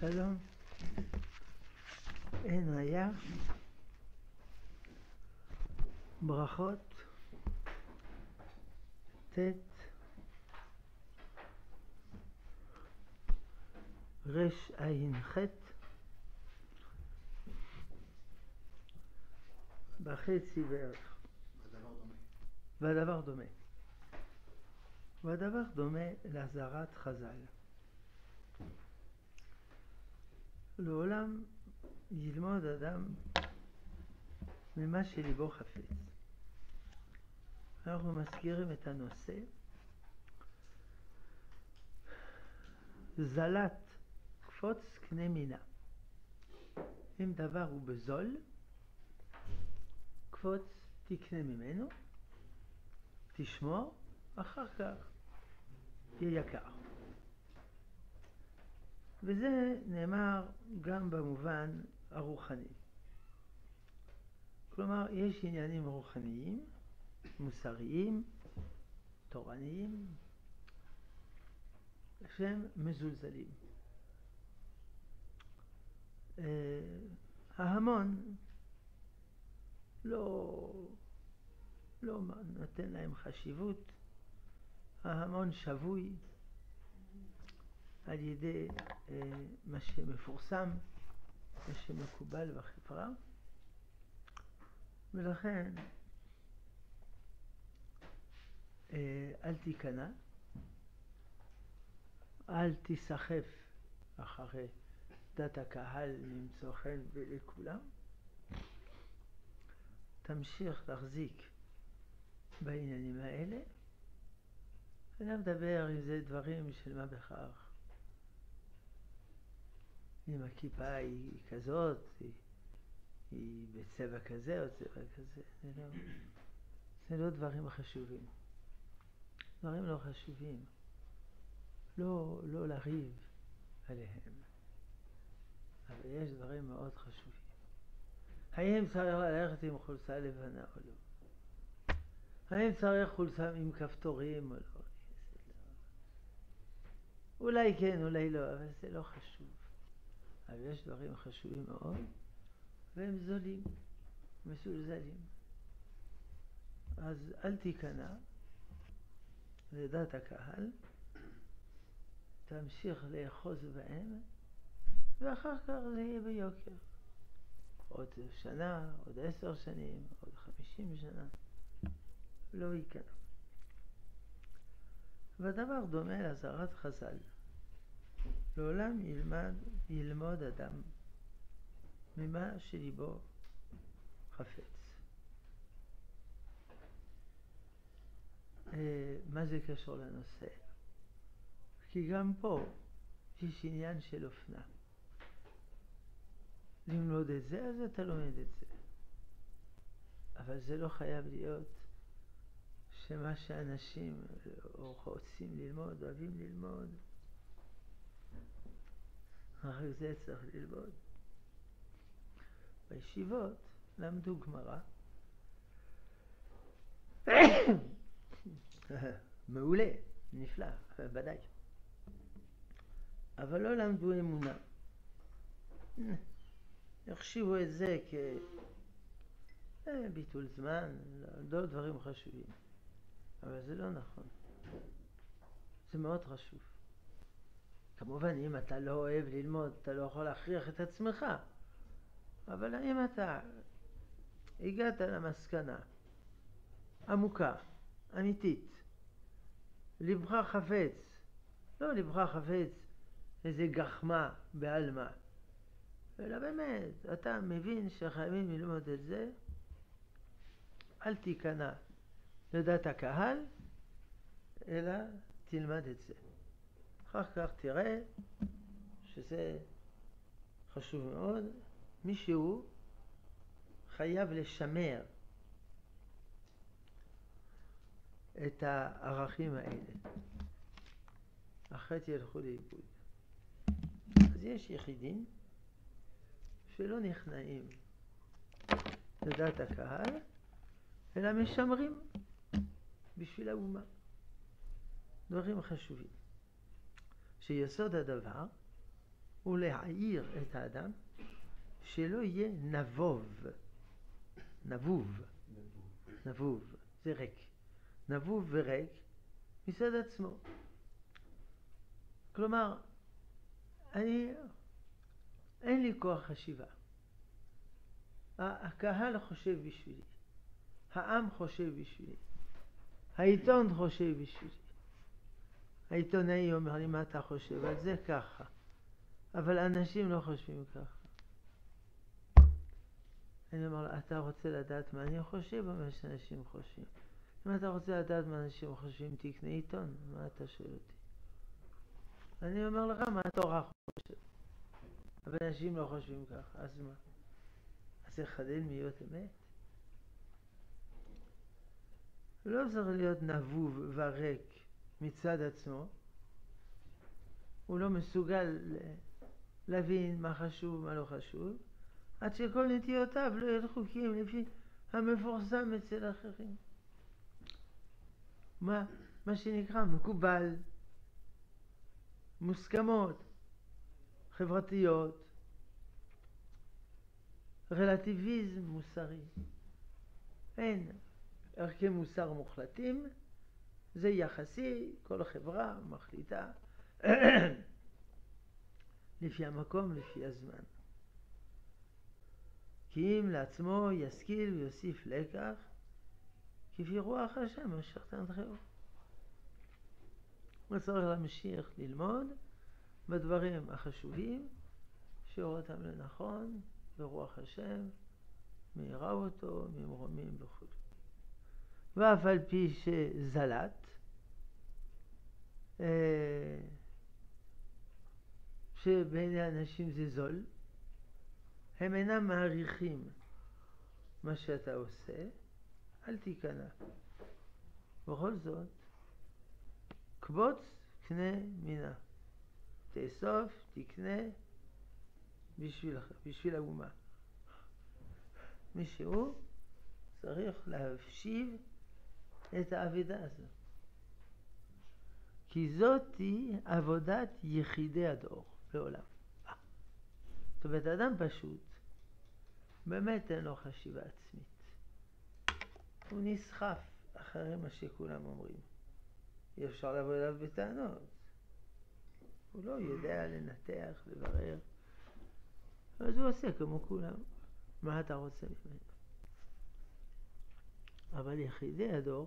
שלום, אין היה, ברכות, ט' רש עין ח' בחצי בערך. והדבר דומה להזהרת חז"ל. לעולם ילמוד אדם ממה שליבו חפץ. אנחנו מזכירים את הנושא זלת קפוץ קנה מינה. אם דבר הוא בזול, קפוץ תקנה ממנו, תשמור, אחר כך יהיה יקר. וזה נאמר גם במובן הרוחני. כלומר, יש עניינים רוחניים, מוסריים, תורניים, שהם מזולזלים. ההמון לא נותן להם חשיבות. ההמון שבוי על ידי מה שמפורסם, מה שמקובל בחברה, ולכן אל תיכנע, אל תסחף אחרי דת הקהל למצוא חן לכולם, תמשיך להחזיק בעניינים האלה. אני מדבר אם זה דברים של מה בכך, אם הכיפה היא כזאת, היא בצבע כזה או צבע כזה, זה לא דברים חשובים. דברים לא חשובים, לא לריב עליהם, אבל יש דברים מאוד חשובים. האם צריך ללכת עם חולצה לבנה או לא? האם צריך חולצה עם כפתורים או לא? אולי כן, אולי לא, אבל זה לא חשוב. אבל יש דברים חשובים מאוד, והם זולים, מסולזלים. אז אל תיכנע לדעת הקהל, תמשיך לאחוז בהם, ואחר כך זה יהיה ביוקר. עוד שנה, עוד 10 שנים, עוד 50 שנה, לא ייכנע. והדבר דומה להזהרת חז"ל. לעולם ילמוד אדם ממה שליבו חפץ. מה זה קשור לנושא? כי גם פה יש עניין של אופנה. ללמוד את זה, אז אתה לומד את זה. אבל זה לא חייב להיות שמה שאנשים רוצים ללמוד, אוהבים ללמוד, אחרי זה צריך ללמוד. בישיבות למדו גמרא. מעולה, נפלא, ודאי. אבל לא למדו אמונה. יחשיבו את זה כביטול זמן, לא דברים חשובים. אבל זה לא נכון. זה מאוד חשוב. כמובן, אם אתה לא אוהב ללמוד, אתה לא יכול להכריח את עצמך. אבל אם אתה הגעת למסקנה עמוקה, אמיתית, לבך חפץ, לא לבך חפץ איזה גחמה בעלמה, אלא באמת, אתה מבין שחייבים ללמוד את זה, אל תיכנע לדעת הקהל, אלא תלמד את זה. אחר כך תראה שזה חשוב מאוד. מישהו חייב לשמר את הערכים האלה, אחרת ילכו לאיבוד. אז יש יחידים שלא נכנעים לדעת הקהל, אלא משמרים בשביל האומה דברים חשובים. שיסוד הדבר ולהעיר את האדם שלא יהיה נבוב. נבוב, זה ריק. נבוב וריק מצד עצמו. כלומר, אין לי כוח חשיבה. הקהל חושב בשבילי. העם חושב בשבילי. העיתון חושב בשבילי. העיתונאי אומר לי, מה אתה חושב? על זה ככה. אבל אנשים לא חושבים ככה. אני אומר לו, אתה רוצה לדעת מה אני חושב או מה שאנשים חושבים? אם אתה רוצה לדעת מה אנשים חושבים, תקנה עיתון. מה אתה שואל אותי? אני אומר לך מה התורה חושב. אבל אנשים לא חושבים ככה. אז מה? אז זה חדל להיות אמת? לא צריך להיות נבוב וריק מצד עצמו. הוא לא מסוגל להבין מה חשוב ומה לא חשוב, עד שכל נטיותיו לא ילכו חוקים לפי המפורסם אצל אחרים. מה שנקרא מקובל, מוסכמות, חברתיות, רלטיביזם מוסרי. אין ערכי מוסר מוחלטים, זה יחסי, כל חברה מחליטה לפי המקום, לפי הזמן. כי אם לעצמו ישכיל ויוסיף לקח, כפי רוח השם אשר תנחהו. הוא צריך להמשיך ללמוד בדברים החשובים, שיעור אותם לנכון, ברוח השם, מהירה אותו, ממרומים וכו'. ואף על פי שזלת, שבעיני אנשים זה זול, הם אינם מעריכים מה שאתה עושה, אל תיכנע. בכל זאת, קבוץ קנה מינה, תאסוף, תקנה בשביל האומה. מישהו צריך להשיב את העבודה הזו. כי זאת היא עבודת יחידי הדור לעולם. זאת אומרת, אדם פשוט, באמת אין לו חשיבה עצמית. הוא נסחף אחרי מה שכולם אומרים. אי אפשר לבוא אליו בטענות. הוא לא יודע לנתח, לברר. אז הוא עושה כמו כולם. מה אתה רוצה ממנו? אבל יחידי הדור,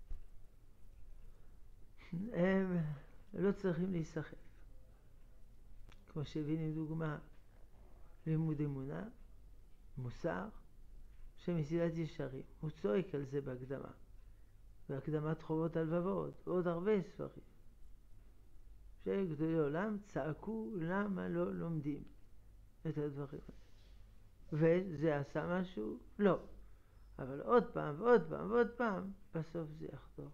הם לא צריכים להיסחף. כמו שהבאנו דוגמה, לימוד אמונה, מוסר, שמסילת ישרים. הוא צועק על זה בהקדמה. בהקדמת חובות הלבבות, ועוד הרבה ספרים. שגדולי עולם צעקו למה לא לומדים את הדברים האלה. וזה עשה משהו? לא. אבל עוד פעם ועוד פעם ועוד פעם, בסוף זה יחזור.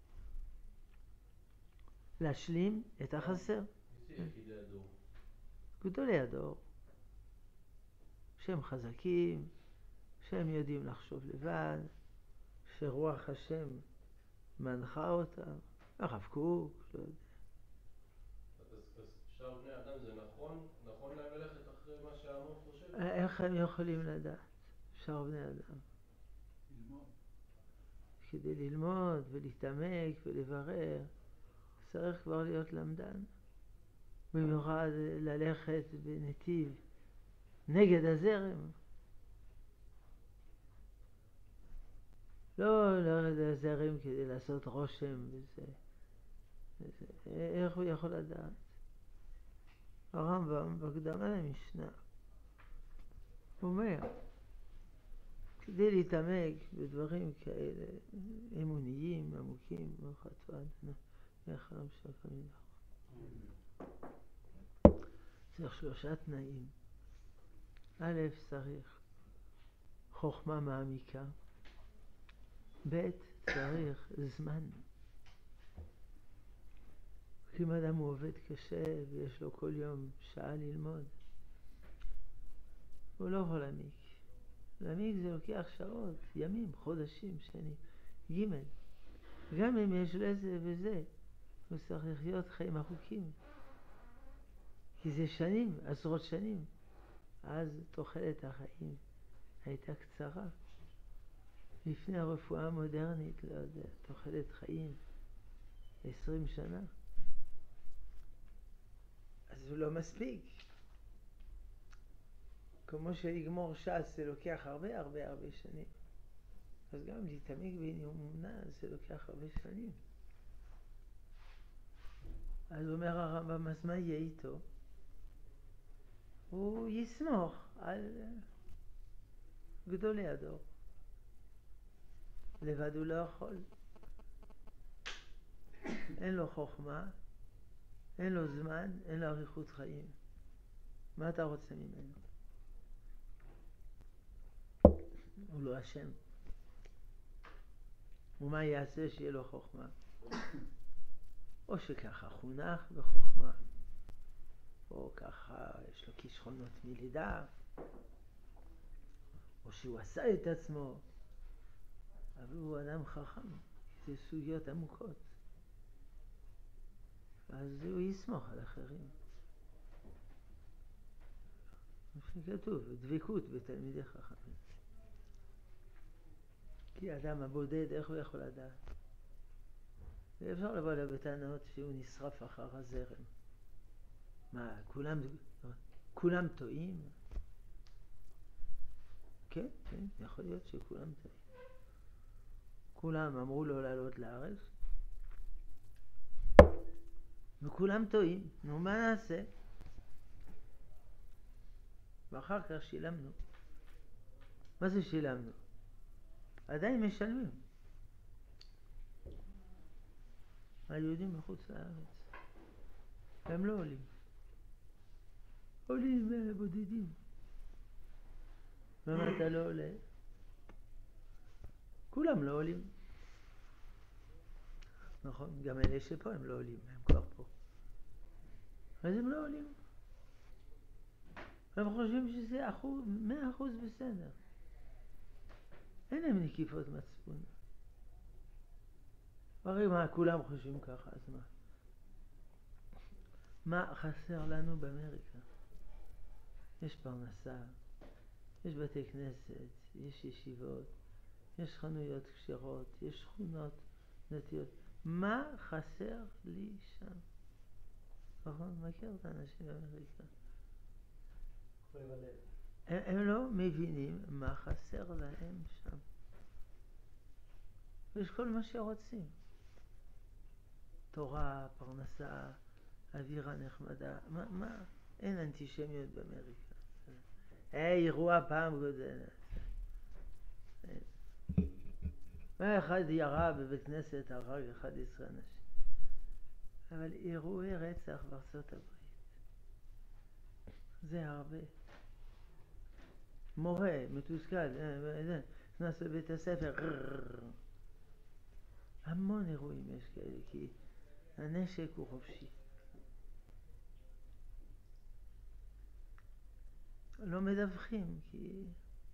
להשלים את החסר. גדולי הדור, שהם חזקים, שהם יודעים לחשוב לבד, שרוח השם מנחה אותם, הרב קוק, לא יודע. אז שאר בני אדם זה נכון להם ללכת אחרי מה שהעמות חושב? איך הם יכולים לדעת? שאר בני אדם. ללמוד. כדי ללמוד ולהתעמק ולברר, צריך כבר להיות למדן. במיוחד ללכת בנתיב נגד הזרם. לא לרדת הזרם כדי לעשות רושם וזה. איך הוא יכול לדעת? הרמב"ם בהקדמה למשנה אומר, כדי להתעמק בדברים כאלה אמוניים, עמוקים, איך המשך המנח. צריך 3 תנאים. א', צריך חוכמה מעמיקה. ב', צריך זמן. אם אדם הוא עובד קשה ויש לו כל יום שעה ללמוד, הוא לא יכול להעמיק. להעמיק זה לוקח שעות, ימים, חודשים, שנים. ג', גם אם יש לזה וזה, הוא צריך לחיות חיים ארוכים. כי זה שנים, עשרות שנים. אז תוחלת החיים הייתה קצרה. לפני הרפואה המודרנית, לא יודע, תוחלת חיים 20 שנה. אז זה לא מספיק. כמו שלגמור ש"ס זה לוקח הרבה שנים. אז גם להתעמק באמונה זה לוקח הרבה שנים. אז אומר הרמב"ם, אז מה יהיה איתו? הוא יסמוך על גדולי הדור. לבד הוא לא יכול. אין לו חוכמה, אין לו זמן, אין לו אריכות חיים. מה אתה רוצה ממנו? הוא לא אשם. ומה יעשה שיהיה לו חוכמה? או שככה חונך בחוכמה, או ככה יש לו כישרונות מלידה, או שהוא עשה את עצמו, אבל הוא אדם חכם. זה סוגיות עמוקות. אז הוא יסמוך על אחרים. מה שכתוב, דבקות בתלמידי חכמים. כי האדם הבודד, איך הוא יכול לדעת? ואפשר לבוא אליו בטענות שהוא נשרף אחר הזרם. מה, כולם טועים? כן, יכול להיות שכולם טועים. כולם אמרו לו לעלות לארץ, וכולם טועים. נו, מה נעשה? ואחר כך שילמנו. מה זה שילמנו? עדיין משלמים. היהודים מחוץ לארץ, הם לא עולים. עולים בודדים. למה אתה לא עולה? כולם לא עולים. נכון, גם אלה שפה הם לא עולים, הם כבר פה. אז הם לא עולים. הם חושבים שזה 100% בסדר. אין להם נקיפות מצפון. הרי מה, כולם חושבים ככה, אז מה? מה חסר לנו באמריקה? יש פרנסה, יש בתי כנסת, יש ישיבות, יש חנויות כשרות, יש שכונות דתיות. מה חסר לי שם? נכון? מכיר את האנשים באמריקה. הם לא מבינים מה חסר להם שם. יש כל מה שרוצים. תורה, פרנסה, אווירה נחמדה. מה? אין אנטישמיות באמריקה. אירוע פעם גודלת. אחד ירה בבית כנסת, הרג 11 אנשים. אבל אירועי רצח בארצות הברית זה הרבה. מורה, מתוסכל, נכנס לבית הספר, המון אירועים יש כאלה, כי הנשק הוא חופשי. לא מדווחים, כי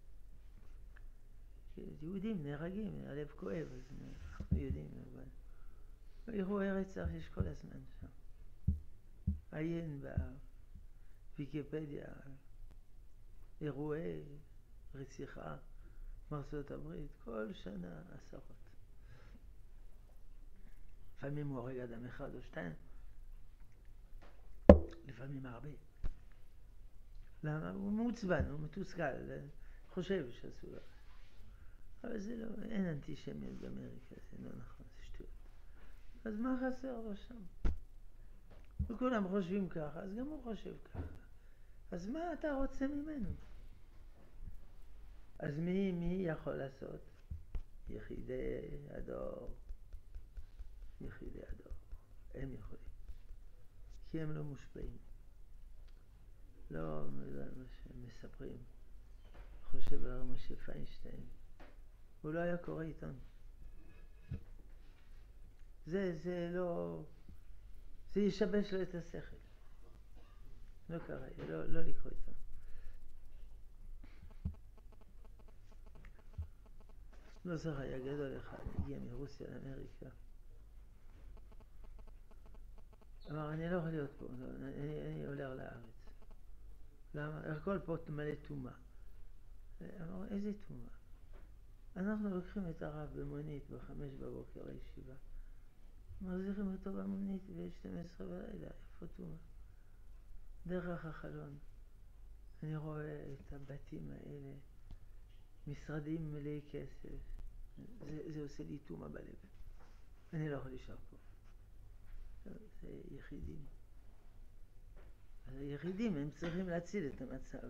יהודים נהרגים, הלב כואב, אז אנחנו יודעים, אבל אירועי רצח יש כל הזמן שם. עיין בוויקיפדיה, אירועי רציחה בארצות הברית, כל שנה עשרות. לפעמים הוא הורג אדם אחד או שתיים, לפעמים הרבה. למה? הוא מעוצבן, הוא מתוסכל, חושב שעשו לו. אבל זה לא, אין אנטישמיות באמריקה, זה לא נכון, זה שטויות. אז מה חסר לו שם? וכולם חושבים ככה, אז גם הוא חושב ככה. אז מה אתה רוצה ממנו? אז מי יכול לעשות? יחידי הדור. יחידי הדור. הם יכולים. כי הם לא מושפעים. לא מה שהם מספרים. חושב על משה פיינשטיין. הוא לא היה קורא עיתון. זה לא... זה ישבש לו את השכל. לא קרה, לא לקרוא עיתון. לא זוכר, היה גדול אחד, הגיע מרוסיה לאמריקה. אמר, אני לא יכול להיות פה, אני הולך לארץ. למה? הכל פה מלא טומאה. אמר, איזה טומאה? אנחנו לוקחים את הרב במונית ב5 בבוקר לישיבה, מחזירים אותו במונית ב12 בלילה, איפה טומאה? דרך החלון אני רואה את הבתים האלה, משרדים מלאי כסף, זה עושה לי טומאה בלב, אני לא יכול להישאר פה. זה יחידים. היחידים הם צריכים להציל את המצב.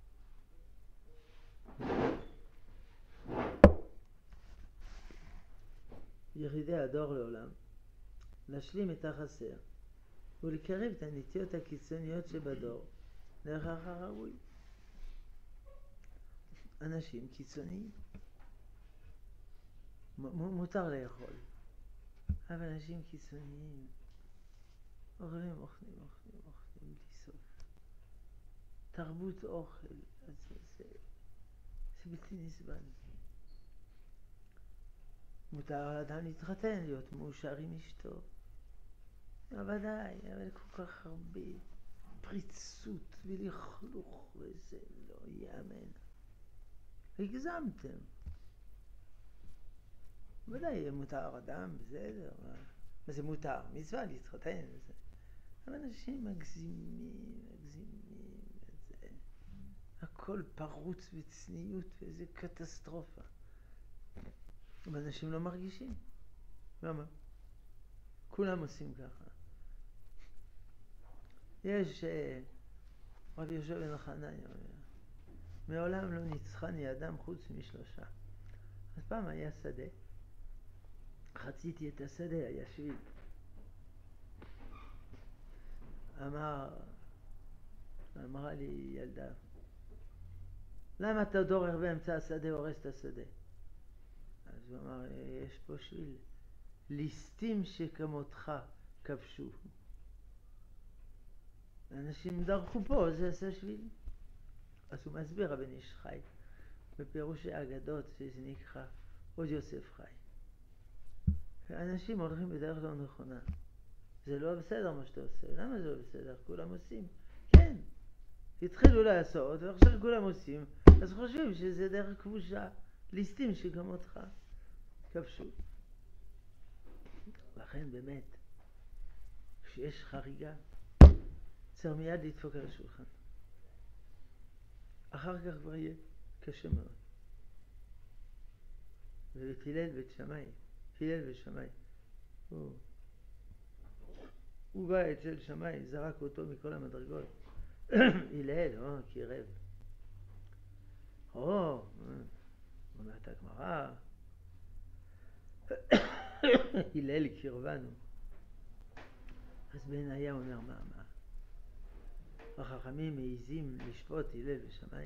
יחידי הדור לעולם, להשלים את החסר ולקרב את הנטיות הקיצוניות שבדור להכרח הראוי. אנשים קיצוניים מותר לאכול, אבל אנשים קיצוניים אוכלים בלי סוף. תרבות אוכל, זה בלתי נסבל. מותר לאדם להתחתן, להיות מאושר עם אשתו, ודאי, אבל כל כך הרבה פריצות ולכלוך, וזה לא יאמן. הגזמתם. ודאי, מותר אדם, בסדר, מה זה מותר? מצווה להתחתן, וזה. אבל אנשים מגזימים, זה. הכל פרוץ וצניעות, וזה קטסטרופה. ואנשים לא מרגישים. למה? כולם עושים ככה. יש רבי יהושע בן חנניה אומר, מעולם לא ניצחני אדם חוץ משלושה. אז פעם היה שדה, חציתי את השדה, היה שביל. אמרה לי ילדה, למה אתה דורך באמצע השדה, הורס את השדה? אז הוא אמר, יש פה שביל, ליסטים שכמותך כבשו. אנשים דרכו פה, זה עשה שביל. אז הוא מסביר רבן איש חי, בפירוש האגדות שזה נקרא עוד יוסף חי. אנשים הולכים בדרך לא נכונה. זה לא בסדר מה שאתה עושה. למה זה לא בסדר? כולם עושים. כן. התחילו לעשות, ועכשיו כולם עושים, אז חושבים שזה דרך כבושה. ליסטים שכמותך כבשו. לכן באמת, כשיש חריגה, צריך מיד לדפוק על השולחן. אחר כך כבר יהיה קשה מאוד. ובפילל בית שמאי, פילל בית שמאי, הוא בא אצל שמאי, זרק אותו מכל המדרגות. הלל, קירב. אומרת הגמרא, הלל קירבנו. אז בניה אומר, מה? החכמים מעיזים לשפוט הלל ושמאי.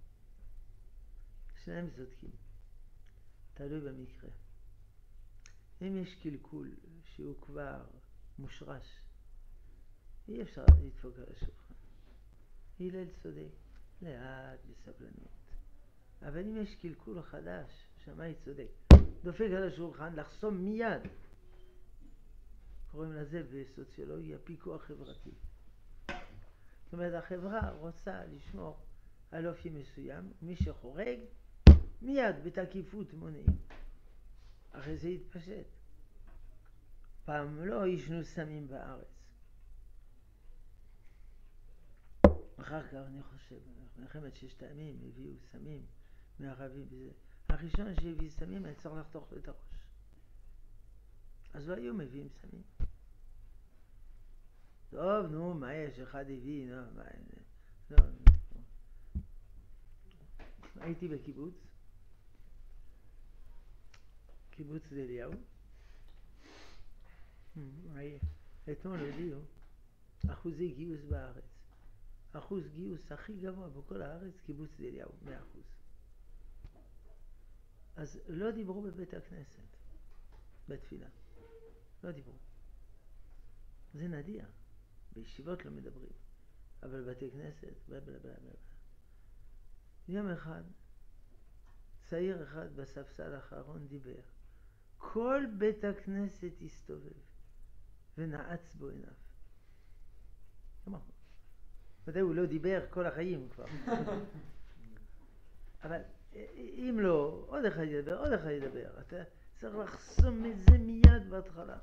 שניהם צודקים. תלוי במקרה. אם יש קלקול שהוא כבר מושרש, אי אפשר לדפוק על השולחן. הלל צודק, לאט, בסבלנות. אבל אם יש קלקול חדש, שמאי צודק. דופק על השולחן, לחסום מיד. קוראים לזה בסוציולוגיה פיקוח חברתי. זאת אומרת, החברה רוצה לשמור על אופי מסוים, מי שחורג, מיד בתקיפות מונעים. אחרי זה יתפשט. פעם לא ישנו סמים בארץ. אחר כך אני חושב, מלחמת ששת הימים הביאו סמים מערבים וזה. הראשון שהביא סמים היה צריך לחתוך לו את הראש. אז לא היו מביאים סמים. טוב, נו, מה יש? אחד הביא, לא. הייתי בקיבוץ, קיבוץ אליהו. אתמול הודיעו אחוזי גיוס בארץ. אחוז גיוס הכי גבוה בכל הארץ, קיבוץ אליהו, 100%. אז לא דיברו בבית הכנסת, בתפילה. לא דיברו. זה נדיר. בישיבות לא מדברים. אבל בתי כנסת, יום אחד, צעיר אחד בספסל האחרון דיבר. כל בית הכנסת הסתובב ונעץ בו עיניו. ודאי הוא לא דיבר כל החיים כבר. אבל אם לא, עוד אחד ידבר, עוד אחד ידבר. אתה צריך לחסום את זה מיד בהתחלה.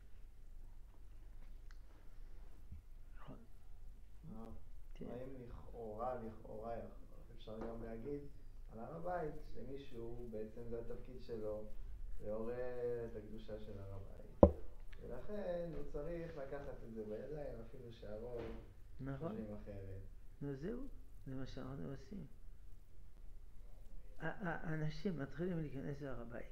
נכון. האם לכאורה אפשר גם להגיד על הר הבית שמישהו בעצם זה התפקיד שלו לעורר את הקדושה של הר הבית, ולכן הוא צריך לקחת את זה בידיים אפילו שהרוב חושבים אחרת. נו זהו, זה מה שאנחנו עושים. האנשים מתחילים להיכנס להר הבית,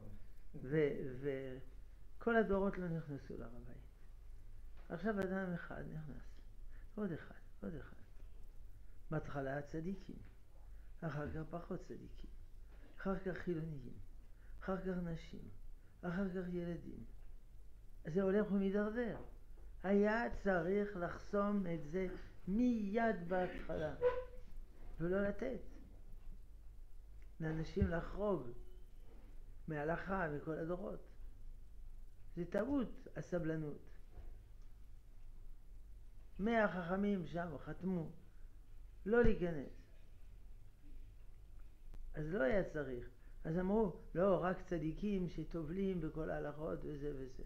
וכל הדורות לא נכנסו להר הבית. עכשיו אדם אחד נכנס, עוד אחד, עוד אחד. בהתחלה צדיקים, אחר כך פחות צדיקים, אחר כך חילוניים, אחר כך נשים, אחר כך ילדים. זה הולך ומתדרדר. היה צריך לחסום את זה מיד בהתחלה, ולא לתת לאנשים לחרוג מההלכה מכל הדורות. זה טעות, הסבלנות. 100 חכמים שם חתמו לא להיכנס, אז לא היה צריך. אז אמרו, לא, רק צדיקים שטובלים בכל ההלכות וזה וזה.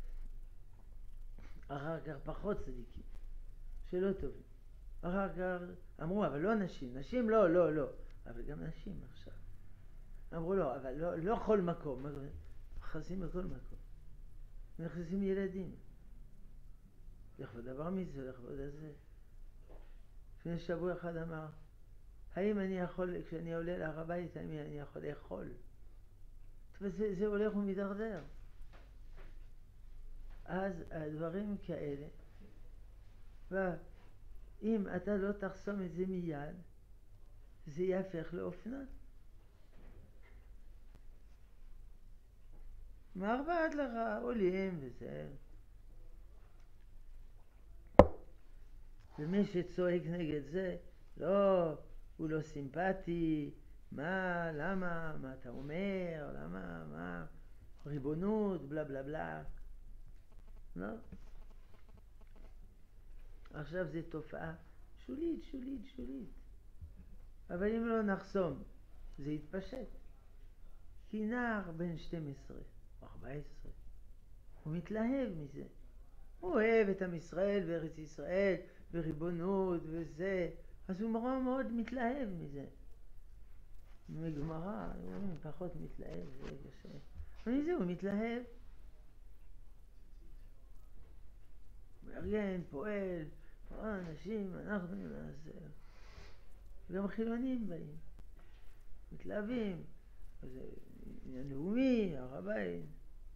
אחר כך פחות צדיקים שלא טובלים. אחר כך אמרו, אבל לא נשים, נשים לא, לא, לא. אבל גם נשים עכשיו. אמרו לא, אבל לא כל מקום. נכנסים בכל מקום. נכנסים ילדים. לכבוד דבר מצווה, לכבוד הזה. לפני שבוע אחד אמר, האם אני יכול, כשאני עולה להר הבית, האם אני יכול לאכול? וזה הולך ומתדרדר. אז הדברים כאלה, ואם אתה לא תחסום את זה מיד, זה יהפך לאופנה. מה אכפת לך? עולים וזה. ומי שצועק נגד זה, לא, הוא לא סימפטי, מה, למה, מה אתה אומר, למה, מה, ריבונות, בלה בלה בלה. לא. עכשיו זו תופעה שולית, שולית, שולית. אבל אם לא נחסום, זה יתפשט. כי נער בן 12 או 14, הוא מתלהב מזה. הוא אוהב את עם ישראל וארץ ישראל וריבונות וזה, אז הוא מאוד מאוד מתלהב מזה. בגמרא, הוא פחות מתלהב, זה קשה. ומזה הוא מתלהב. מארגן, פועל, אנשים, אנחנו נעשה. גם חילונים באים, מתלהבים. זה עניין לאומי, הר הבית.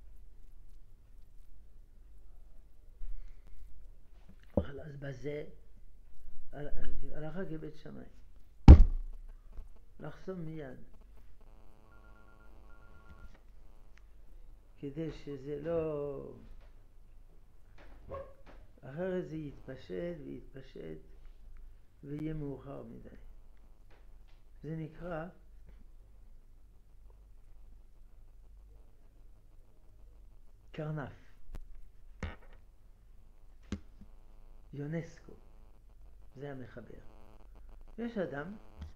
אז בזה הלכה כבית שמאי. לחסום מיד. כדי שזה לא... אחרת זה יתפשט ויתפשט ויהיה מאוחר מדי. זה נקרא קרנף. יונסקו. זה המחבר. יש אדם,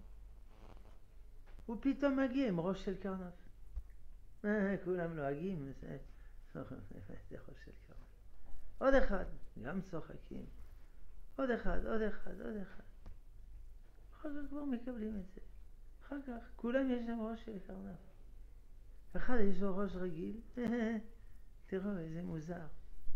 הוא פתאום מגיע עם ראש של קרנף. כולם נוהגים, זה ראש של קרנף. עוד אחד, גם צוחקים. עוד אחד, עוד אחד, עוד אחד. אחר כך כבר מקבלים את זה. אחר כך, כולם יש להם ראש של קרנף. אחד יש לו ראש רגיל, תראו איזה מוזר.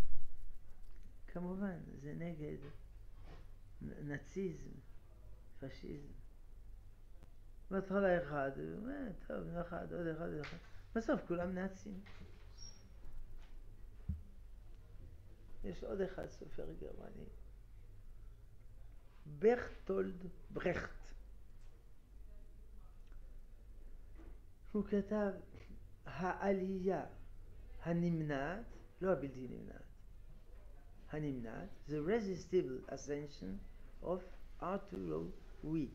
כמובן, זה נגד נאציזם, פשיזם. בהתחלה אחד, טוב, אחד, עוד אחד, עוד אחד. בסוף כולם נאצים. יש עוד אחד סופר גרמני, ברטולד ברכט. הוא כתב העלייה הנמנעת, לא הבלתי נמנעת, הנמנעת, the resistible ascension of ארתורו ווי,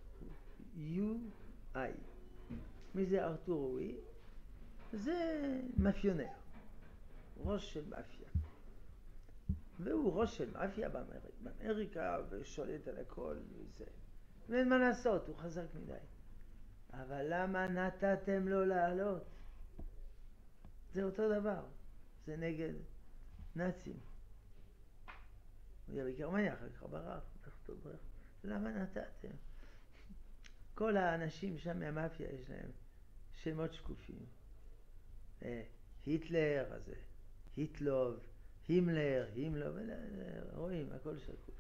U.I. מי זה ארתורו ווי? זה מאפיונר, ראש של מאפיה. והוא ראש של מאפיה באמריקה ושולט על הכל וזה. ואין מה לעשות, הוא חזק מדי. אבל למה נתתם לו לעלות? זה אותו דבר, זה נגד נאצים. הוא היה בגרמניה, אחר כך ברח, למה נתתם? כל האנשים שם מהמאפיה יש להם שמות שקופים. היטלר, אז היטלוב, הימלר, רואים, הכל שקוף.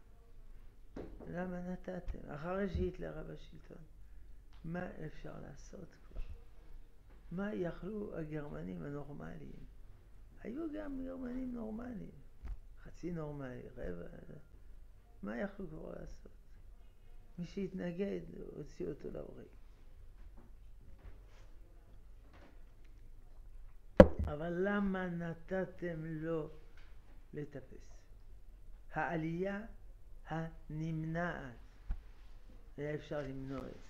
למה נתתם? אחרי שהיטלר בשלטון, מה אפשר לעשות כבר? מה יכלו הגרמנים הנורמליים? היו גם גרמנים נורמליים, חצי נורמלי, רבע, מה יכלו כבר לעשות? מי שהתנגד, הוציא אותו להורג. אבל למה נתתם לו לטפס? העלייה הנמנעת, היה אפשר למנוע את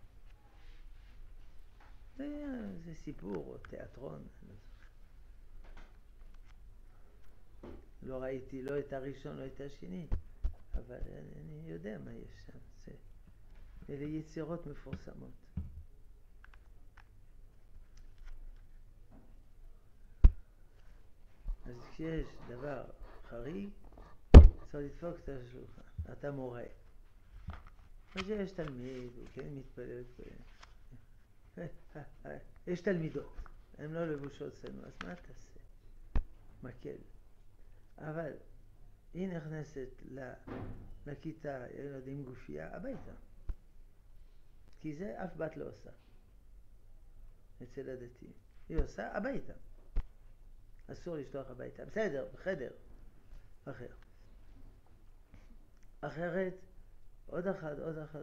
זה. זה סיפור או תיאטרון. לא ראיתי לא את הראשון, לא את השני, אבל אני יודע מה יש שם. אלה יצירות מפורסמות. אז כשיש דבר חריג, צריך לדפוק את השולחן. אתה מורה. אז יש תלמיד, הוא כן מתפלל. יש תלמידות, הן לא לבושות אצלנו, אז מה תעשה? מקל. אבל היא נכנסת לכיתה, ילדים גופייה, הביתה. כי זה אף בת לא עושה. אצל הדתיים. היא עושה הביתה. אסור לשלוח הביתה. בסדר, בחדר. אחר. אחרת, עוד אחד.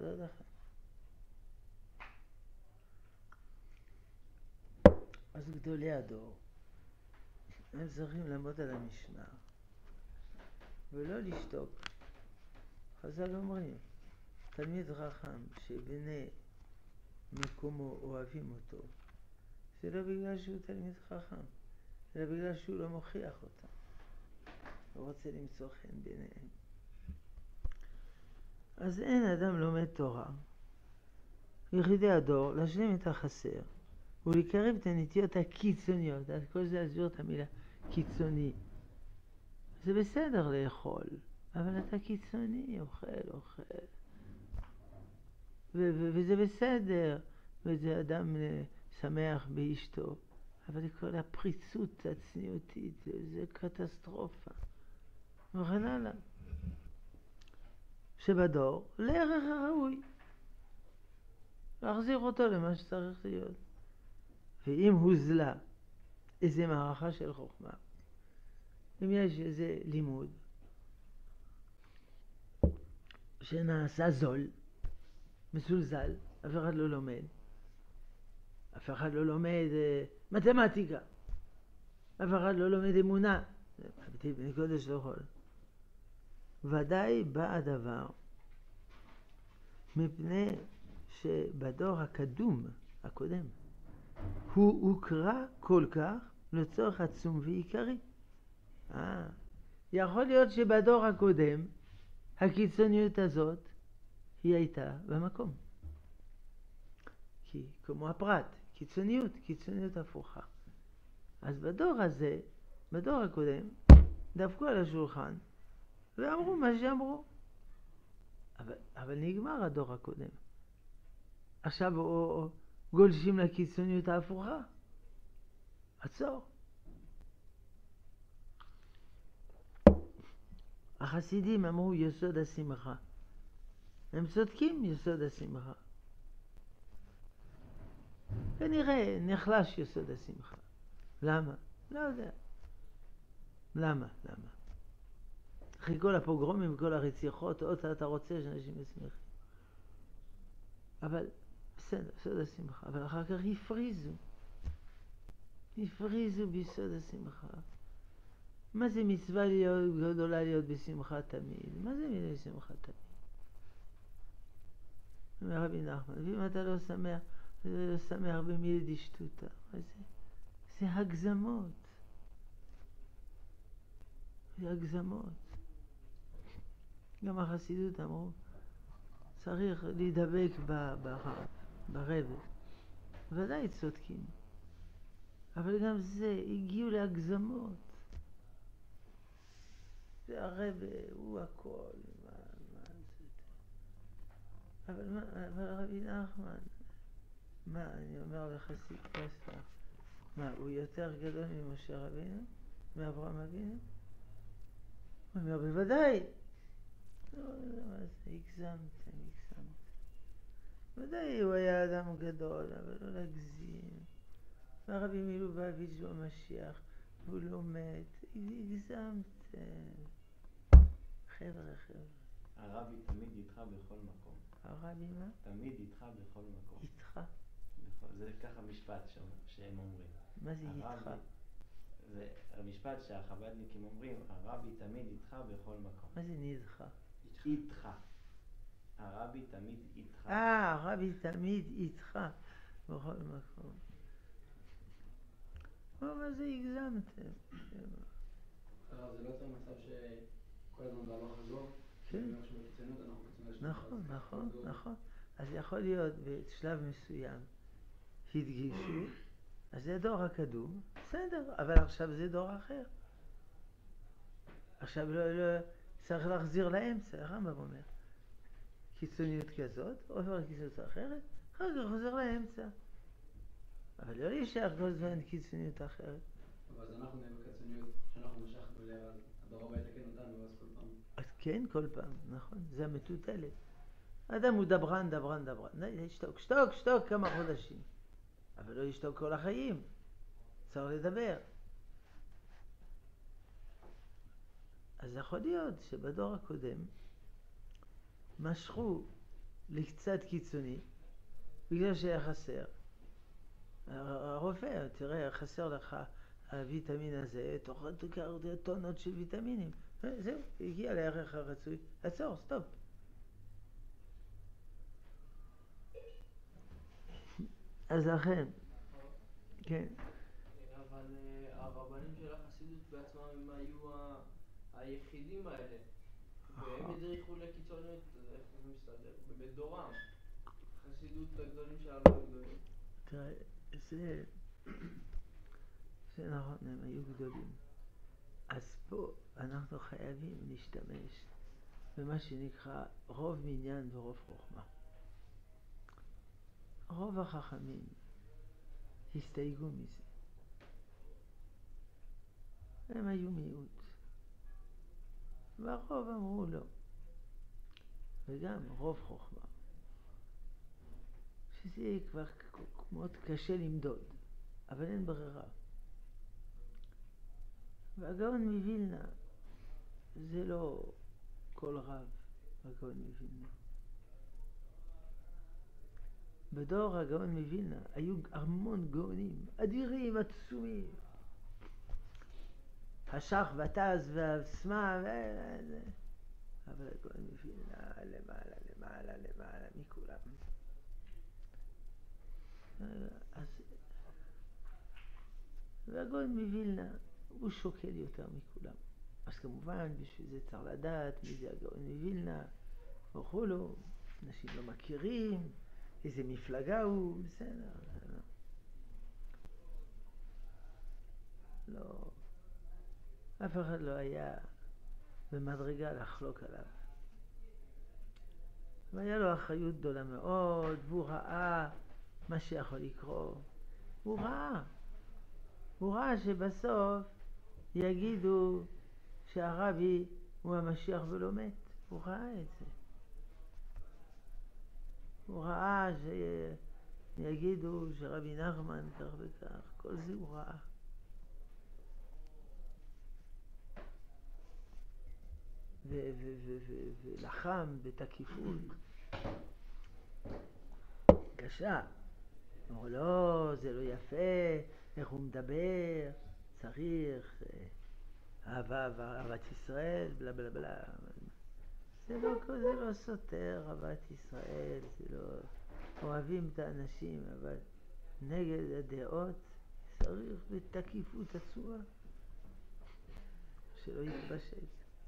אז גדולי הדור, הם צריכים לעמוד על המשמר, ולא לשתוק. חז"ל אומרים, תלמיד חכם שבני מקומו אוהבים אותו, זה לא בגלל שהוא תלמיד חכם, אלא בגלל שהוא לא מוכיח אותם. הוא רוצה למצוא חן ביניהם. אז אין אדם לומד תורה, יחידי הדור, להשלים את החסר, ולקרב את הנטיות הקיצוניות. אז כל זה להסביר את המילה קיצוני. זה בסדר לאכול, אבל אתה קיצוני, אוכל. וזה בסדר, וזה אדם שמח באשתו, אבל כל הפריצות הצניעותית, זה קטסטרופה. וכן הלאה. שבדור, לערך הראוי. להחזיר אותו למה שצריך להיות. ואם הוזלה איזה מערכה של חוכמה, אם יש איזה לימוד שנעשה זול, מסולזל, אף אחד לא לומד, אף אחד לא לומד מתמטיקה, אף אחד לא לומד אמונה, זה בני קודש לא יכול. ודאי בא הדבר מפני שבדור הקודם, הוא הוקרא כל כך לצורך עצום ועיקרי. יכול להיות שבדור הקודם הקיצוניות הזאת היא הייתה במקום. כי כמו הפרט, קיצוניות הפוכה. אז בדור הזה, בדור הקודם, דפקו על השולחן ואמרו מה שאמרו. אבל נגמר הדור הקודם. עכשיו גולשים לקיצוניות ההפוכה. עצור. החסידים אמרו יסוד השמחה. הם צודקים יסוד השמחה. כנראה נחלש יסוד השמחה. למה? לא יודע. למה? אחרי כל הפוגרומים, כל הרציחות, אתה רוצה שאנשים ישמחים. אבל בסדר, יסוד השמחה. אבל אחר כך הפריזו ביסוד השמחה. מה זה מצווה גדולה להיות בשמחה תמיד? מה זה מילה שמחה תמיד? אומר רבי נחמן, ואם אתה לא שמח במילה דשטותא, זה הגזמות. זה הגזמות. גם החסידות אמרו, צריך להידבק ברב. ודאי צודקים. אבל גם זה, הגיעו להגזמות. זה הרב, הוא הכל. אבל רבי נחמן, מה, אני אומר לחסיד פסח, מה, הוא יותר גדול ממשה רבינו? מאברהם אבינו? הוא אומר, בוודאי. לא, מה זה, הגזמתם. ודאי הוא היה אדם גדול, אבל לא להגזים. והרבי מלובביץ' הוא המשיח, הוא לא מת, הגזמתם. חבר'ה. הרבי תמיד איתך בכל מקום. הרבי מה? תמיד איתך בכל מקום. איתך? זה ככה משפט שהם אומרים. מה זה איתך? זה המשפט שהחב"דניקים אומרים, הרבי תמיד איתך בכל מקום. מה זה נדך? איתך. הרבי תמיד איתך. הרבי תמיד איתך בכל מקום. מה זה הגזמתם? הרב, זה לא יותר מצב שכל הזמן בהלוך חזור? כן. נכון. אז יכול להיות בשלב מסוים הדגישו, אז זה דור הקדום, בסדר, אבל עכשיו זה דור אחר. עכשיו לא צריך להחזיר לאמצע, הרמב"ם אומר. קיצוניות כזאת, עובר קיצוניות אחרת, אחר כך חוזר לאמצע. אבל לא להישאר כל זמן קיצוניות אחרת. אבל אז אנחנו נהיה בקיצוניות שאנחנו משכנו לב, הדור הבא יתקן אותנו, אז כל פעם. אז כן, כל פעם, נכון, זה המטוטלת. האדם הוא דברן. שתוק כמה חודשים. אבל לא ישתוק כל החיים. צריך לדבר. אז יכול להיות שבדור הקודם משכו לקצת קיצוני בגלל שהיה חסר. הרופא, תראה, חסר לך הוויטמין הזה, תאכל טונות של ויטמינים. זהו, הגיע לערך הרצוי. עצור, סטופ. אז לכן, כן. אבל הרבנים של החסידות בעצמם הם היו היחידים האלה. והם הדריכו לקיצוניות, איך זה מסתדר? באמת דורם. החסידות הגדולים שלנו הגדולים. תראה, זה נכון, הם היו גדולים. אז פה אנחנו חייבים להשתמש במה שנקרא רוב מניין ורוב חוכמה. רוב החכמים הסתייגו מזה. הם היו מיעוט. והרוב אמרו לא. וגם רוב חוכמה. שזה כבר מאוד קשה למדוד, אבל אין ברירה. והגאון מווילנה, זה לא כל רב, הגאון מווילנה. בדור הגאון מווילנה היו המון גאונים, אדירים, עצומים. השח והטז והסמה, אבל הגאון מווילנה למעלה מכולם. והגאון מווילנה הוא שוקל יותר מכולם. אז כמובן בשביל זה צריך לדעת מי זה הגאון מווילנה וכולו, אנשים לא מכירים איזה מפלגה הוא, בסדר. לא, אף אחד לא היה במדרגה לחלוק עליו. והיה לו אחריות גדולה מאוד, והוא ראה מה שיכול לקרות. הוא ראה שבסוף יגידו שהרבי הוא המשיח ולא מת. הוא ראה את זה. הוא ראה שיגידו שרבי נחמן כך וכך. כל זה הוא ראה. ולחם בתקיפות קשה. אמרו לא, זה לא יפה, איך הוא מדבר, צריך אהבת ישראל, בלה בלה בלה. זה לא סותר אהבת ישראל, זה לא אוהבים את האנשים, אבל נגד הדעות צריך בתקיפות עצומה. שלא יתבשל.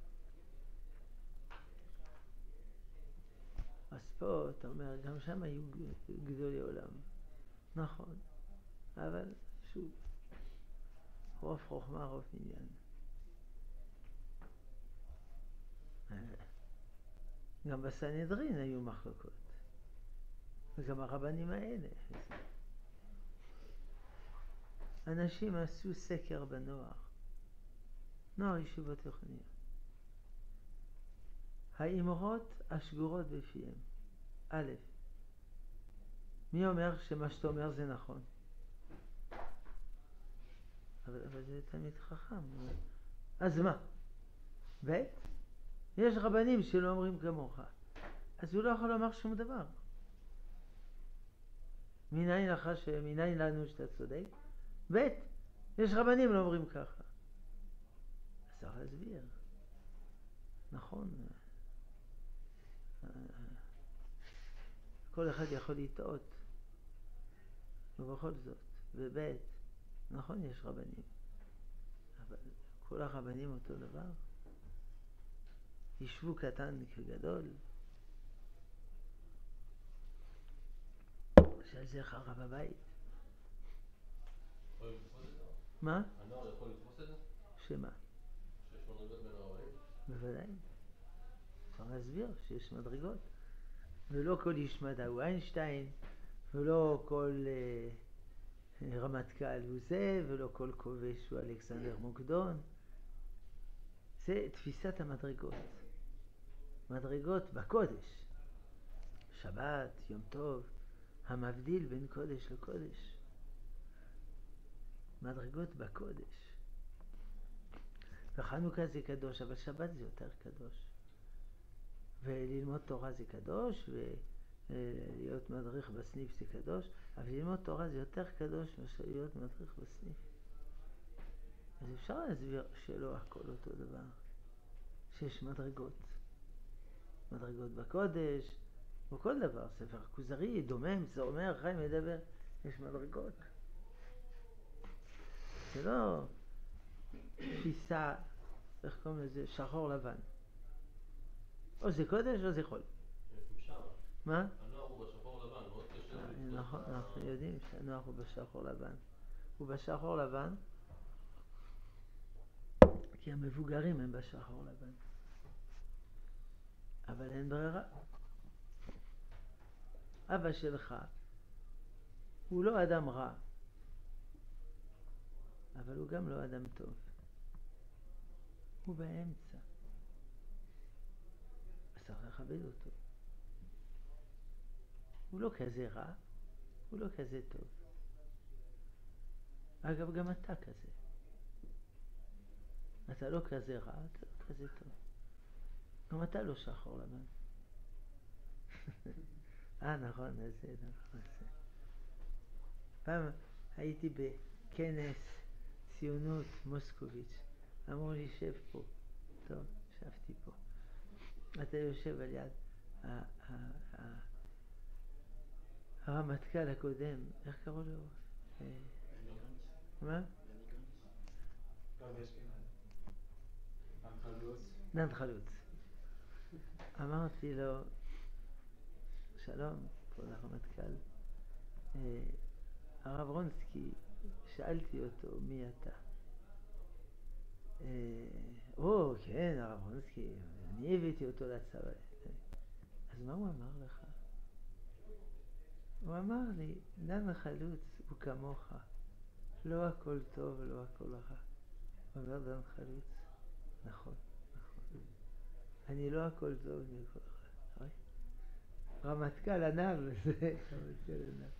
אז פה אתה אומר, גם שם היו גדולי עולם. נכון, אבל שוב, רוב חוכמה, רוב עניין. גם בסנהדרין היו מחלוקות, וגם הרבנים האלה. אנשים עשו סקר בנוער, נוער ישיבות תיכוניות. האמרות השגורות בפיהם. א', מי אומר שמה שאתה אומר זה נכון? אבל זה תמיד חכם. אז מה? ב', יש רבנים שלא אומרים כמוך, אז הוא לא יכול לומר שום דבר. מניין לנו שאתה צודק? ב', יש רבנים לא אומרים ככה. אז צריך להסביר. נכון. כל אחד יכול לטעות. ובכל זאת. וב', נכון יש רבנים. אבל כל הרבנים אותו דבר. ישבו קטן כגדול. שעל זה חרב הבית. יכול לתפוס את זה? מה? הנוער יכול לתפוס את זה? שמה? שיש מדרגות בין הרבנים? בוודאי. אפשר להסביר שיש מדרגות. ולא כל איש מדע הוא איינשטיין, ולא כל רמטכ"ל הוא זה, ולא כל כובש הוא אלכסנדר מוקדון. זה תפיסת המדרגות. מדרגות בקודש. שבת, יום טוב, המבדיל בין קודש לקודש. מדרגות בקודש. וחנוכה זה קדוש, אבל שבת זה יותר קדוש. וללמוד תורה זה קדוש, ולהיות מדריך בסניף זה קדוש, אבל ללמוד תורה זה יותר קדוש מאשר להיות מדריך בסניף. אז אפשר להסביר שלא הכל אותו דבר. שיש מדרגות. מדרגות בקודש, וכל דבר, ספר כוזרי, דומם, זה אומר, חי מדבר, יש מדרגות. זה לא תפיסה, איך קוראים לזה, שחור לבן. או זה קודש או זה חול. שם. מה? הנוער הוא בשחור לבן, מאוד קשה. נכון, אנחנו יודעים שהנוער הוא בשחור לבן. הוא בשחור לבן, כי המבוגרים הם בשחור לבן. אבל אין ברירה. אבא שלך הוא לא אדם רע, אבל הוא גם לא אדם טוב. הוא באמצע. אז צריך לכבד אותו. הוא לא כזה רע, הוא לא כזה טוב. אגב, גם אתה כזה. אתה לא כזה רע, אתה לא כזה טוב. גם אתה לא שחור לבן. נכון, זה נכון. פעם הייתי בכנס ציונות מוסקוביץ'. אמרו לי, שב פה. טוב, שבתי פה. אתה יושב על יד הרמטכ"ל הקודם, איך קראו לו? מה? דן חלוץ. אמרתי לו, שלום, כבוד הרמטכ"ל. הרב רונסקי, שאלתי אותו, מי אתה? כן, הרב רונסקי, אני הבאתי אותו לצבא. אז מה הוא אמר לך? הוא אמר לי, דן חלוץ הוא כמוך, לא הכל טוב ולא הכל רע. הוא אומר דן חלוץ, נכון, נכון. אני לא הכל טוב ולא הכל רע. רמטכ"ל ענב וזה, רמטכ"ל ענב.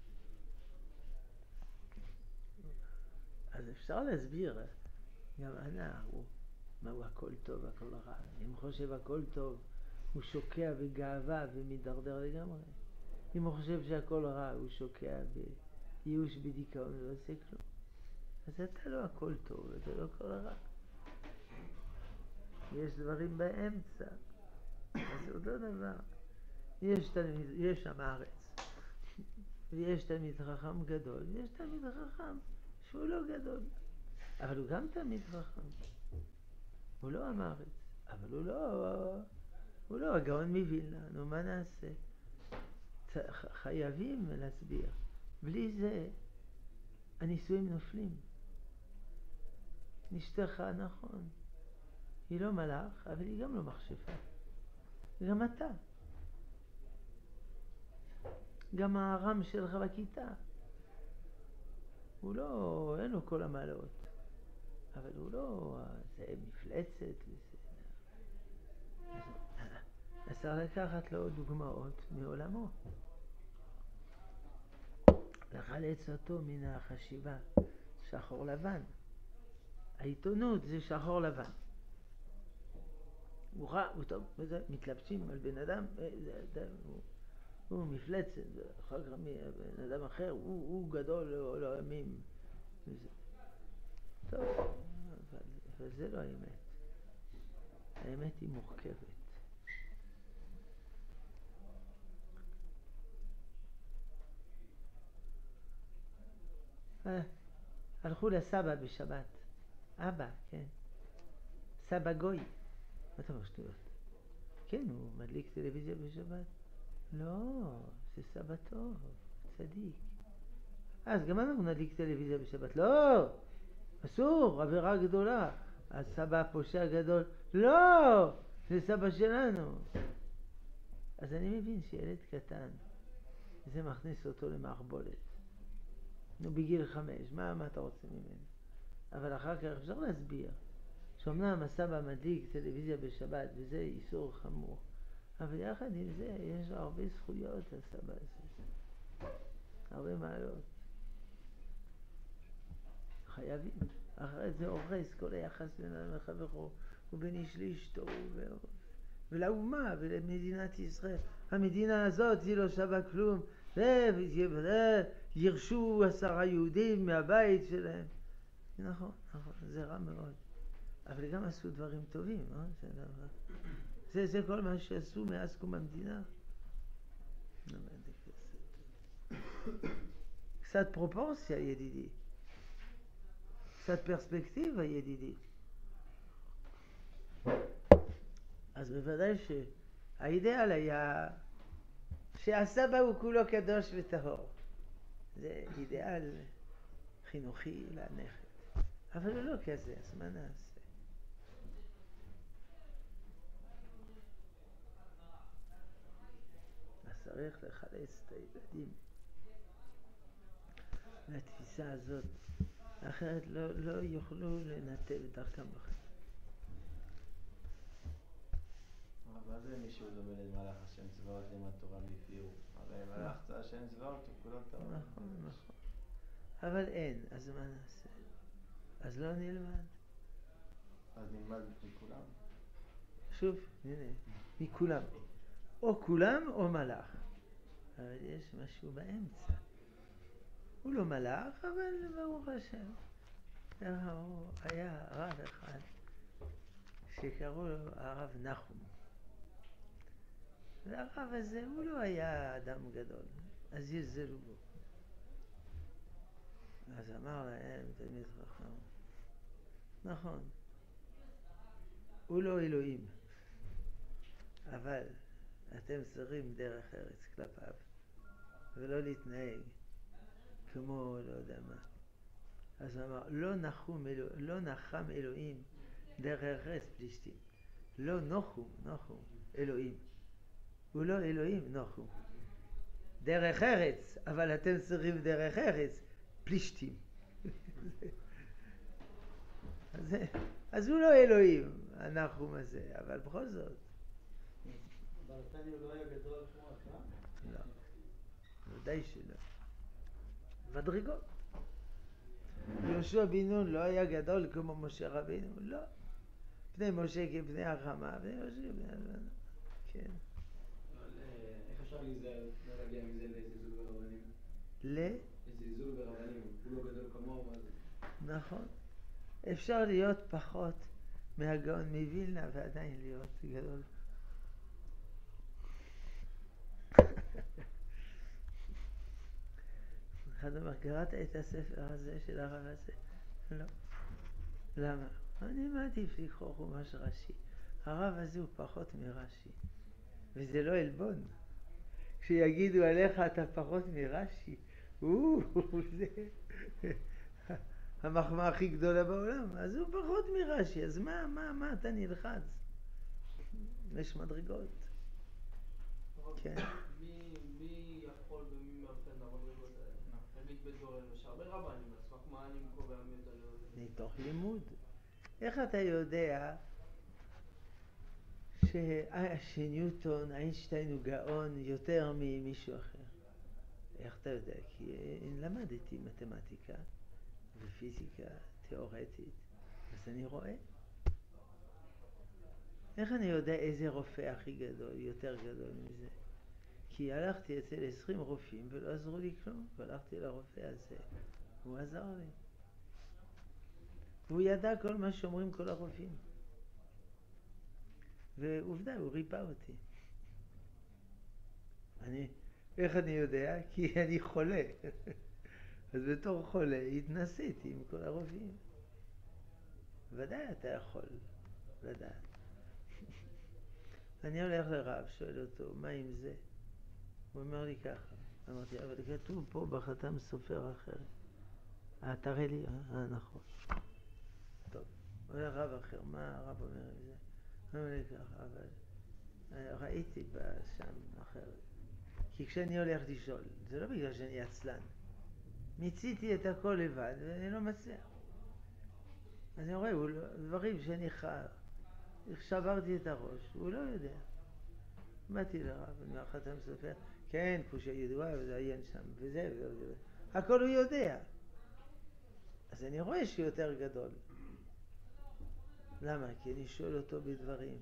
אז אפשר להסביר, גם הנער הוא, מהו הכל טוב והכל רע. אם הוא חושב הכל טוב, הוא שוקע בגאווה ומדרדר לגמרי. אם הוא חושב שהכל רע, הוא שוקע בייאוש, בדיכאון ולא עושה כלום. אז אתה לא הכל טוב, אתה לא הכל רע. יש דברים באמצע. אז אותו דבר. יש שם הארץ. ויש תלמיד חכם גדול, ויש תלמיד חכם שהוא לא גדול. אבל הוא גם תלמיד חכם. הוא לא אמר את זה, אבל הוא לא הגאון מווילנה, נו מה נעשה? חייבים להסביר. בלי זה הנישואים נופלים. אשתך, נכון, היא לא מלאך, אבל היא גם לא מכשפה. גם אתה. גם הרם שלך בכיתה. הוא לא, אין לו כל המעלות. אבל הוא לא, זה מפלצת וזה. אז צריך לקחת לו דוגמאות מעולמו. לחלץ אותו מן החשיבה שחור לבן. העיתונות זה שחור לבן. הוא רע, הוא טוב, מתלבשים על בן אדם, הוא מפלצת, אחר כך בן אדם אחר, הוא גדול לעולמים. טוב, אבל זה לא האמת. האמת היא מורכבת. הלכו לסבא בשבת. אבא, כן. סבא גוי. מה אתה אומר שטויות? כן, הוא מדליק טלוויזיה בשבת. לא, זה סבא טוב, צדיק. אז גם אנחנו נדליק טלוויזיה בשבת. לא, אסור, עבירה גדולה. הסבא הפושע גדול. לא, זה סבא שלנו. אז אני מבין שילד קטן, זה מכניס אותו למערבולת. נו, בגיל 5, מה אתה רוצה ממנו? אבל אחר כך אפשר להסביר שאומנם הסבא מדליק טלוויזיה בשבת וזה איסור חמור, אבל יחד עם זה יש לו הרבה זכויות הסבא הזה, הרבה מעלות. חייבים, אחרי זה הורס כל היחס בין אדם לחברו ובין איש לאשתו ולאומה ולמדינת ישראל. המדינה הזאת היא לא שווה כלום, ירשו 10 יהודים מהבית שלהם. נכון, זה רע מאוד. אבל גם עשו דברים טובים, זה כל מה שעשו מאז קום המדינה. קצת פרופורציה, ידידי. קצת פרספקטיבה, ידידי. אז בוודאי שהאידאל היה שהסבא הוא כולו קדוש וטהור. זה אידאל חינוכי לנכד. אבל הוא לא כזה, אז מה נעשה? אז צריך לחלץ את הילדים לתפיסה הזאת, אחרת לא יוכלו לנתב את דרכם בחיים. מה זה מישהו דומה למלאך השם צבאות לימד תורה בפיור? הרי מלאך זה השם צבאות, הוא כולו תורה. נכון. אבל אין, אז מה נעשה? אז לא נלמד. אז נלמד מכולם. שוב, הנה, מכולם. או כולם או מלאך. אבל יש משהו באמצע. הוא לא מלאך, אבל ברוך השם. היה רב אחד שקראו לו הרב נחום. והרב הזה הוא לא היה אדם גדול, אז יזלו בו. אז אמר להם תלמיד חכם, נכון, הוא לא אלוהים, אבל אתם צריכים דרך ארץ כלפיו, ולא להתנהג כמו לא יודע מה. אז הוא אמר, לא נחם אלוהים דרך ארץ פלישתים. לא נחום אלוהים. הוא לא אלוהים, נחום. דרך ארץ, אבל אתם צריכים דרך ארץ פלישתים. אז הוא לא אלוהים, הנחום הזה, אבל בכל זאת. אבל תני הוא לא היה גדול כמו אתה? לא, ודאי שלא. מדרגות. יהושע בן נון לא היה גדול כמו משה רבינו, לא. פני משה כפני החמה, פני משה כפני החמה. כן. אבל איך אפשר להגיע מזה לזלזול ברבנים? לזלזול ברבנים, הוא לא גדול כמוהו, מה זה? נכון. אפשר להיות פחות מהגאון מווילנה ועדיין להיות גדול. אחד אומר, קראת את הספר הזה של הרב הזה? לא. למה? אני מעדיף לקרוא חומש רש"י. הרב הזה הוא פחות מרש"י, וזה לא עלבון. כשיגידו עליך אתה פחות מרש"י, זה המחמאה הכי גדולה בעולם. אז הוא פחות מרש"י, אז מה אתה נלחץ? יש מדרגות. כן. מי יכול ומי מאבחן המדרגות האלה? נגיד בדורנו, יש הרבה רבנים, אז מה אני קובע מי אתה לא יודע? מתוך לימוד. איך אתה יודע שניוטון, איינשטיין הוא גאון יותר ממישהו אחר? איך אתה יודע? כי למדתי מתמטיקה ופיזיקה תיאורטית, אז אני רואה. איך אני יודע איזה רופא הכי גדול, יותר גדול מזה? כי הלכתי אצל 20 רופאים ולא עזרו לי כלום, והלכתי לרופא הזה, הוא עזר לי. והוא ידע כל מה שאומרים כל הרופאים. ועובדה, הוא ריפא אותי. איך אני יודע? כי אני חולה. אז בתור חולה התנסיתי עם כל הרופאים. ודאי אתה יכול לדעת. אני הולך לרב, שואל אותו, מה עם זה? הוא אומר לי ככה. אמרתי, אבל כתוב פה בחתם סופר אחר. תראה לי, נכון. טוב, עולה רב אחר, מה הרב אומר עם זה? הוא אומר לי ככה, אבל ראיתי שם אחרת. כי כשאני הולך לשאול, זה לא בגלל שאני עצלן. מיציתי את הכל לבד ואני לא מצליח. אני רואה, דברים שאני שברתי את הראש, הוא לא יודע. באתי לרב, אני חתם סופר, כן, כושה ידועה וזה עיין שם, וזה וזה. הכל הוא יודע. אז אני רואה שהוא יותר גדול. למה? כי אני שואל אותו בדברים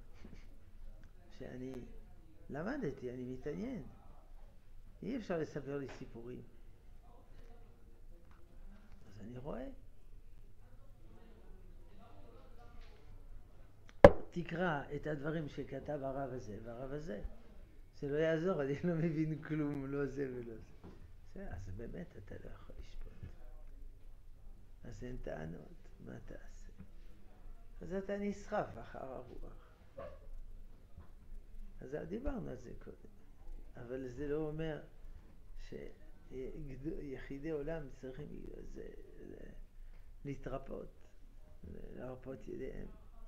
שאני למדתי, אני מתעניין. אי אפשר לספר לי סיפורים. אז אני רואה. תקרא את הדברים שכתב הרב הזה והרב הזה. זה לא יעזור, אני לא מבין כלום, לא זה ולא זה. אז באמת אתה לא יכול לשפוט. אז אין טענות, מה תעשה? אז אתה נסחף אחר הרוח. אז דיברנו על זה קודם. אבל זה לא אומר שיחידי עולם צריכים להתרפות, להרפות ידיהם.